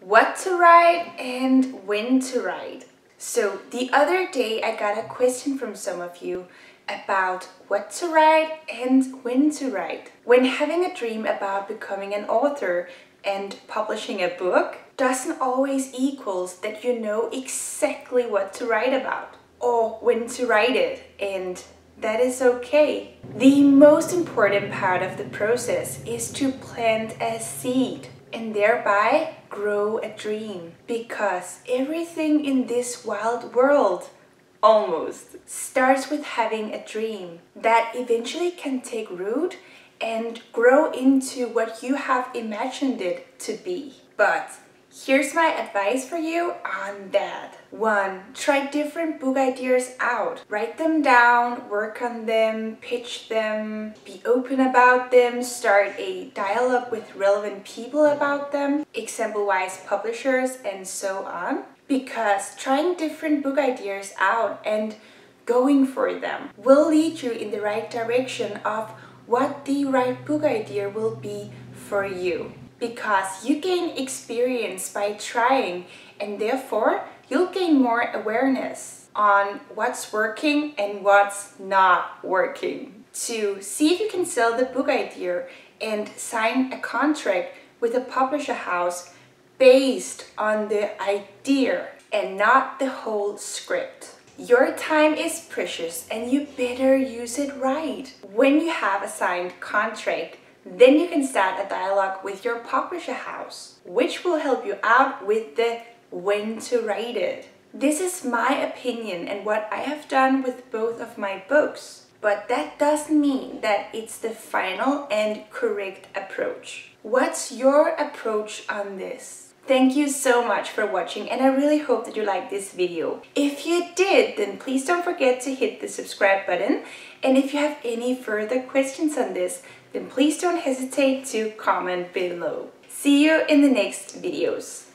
what to write and when to write. So the other day I got a question from some of you about what to write and when to write. When having a dream about becoming an author and publishing a book doesn't always equals that you know exactly what to write about or when to write it, and that is okay. The most important part of the process is to plant a seed and thereby grow a dream, because everything in this wild world almost starts with having a dream that eventually can take root and grow into what you have imagined it to be. But here's my advice for you on that. 1. Try different book ideas out. Write them down, work on them, pitch them, be open about them, start a dialogue with relevant people about them, example-wise publishers and so on. Because trying different book ideas out and going for them will lead you in the right direction of what the right book idea will be for you. Because you gain experience by trying, and therefore you'll gain more awareness on what's working and what's not working. To see if you can sell the book idea and sign a contract with a publisher house based on the idea and not the whole script. Your time is precious and you better use it right. When you have a signed contract, then you can start a dialogue with your publisher house, which will help you out with the when to write it. This is my opinion and what I have done with both of my books, but that doesn't mean that it's the final and correct approach. What's your approach on this? Thank you so much for watching, and I really hope that you liked this video. If you did, then please don't forget to hit the subscribe button. And if you have any further questions on this, then please don't hesitate to comment below. See you in the next videos.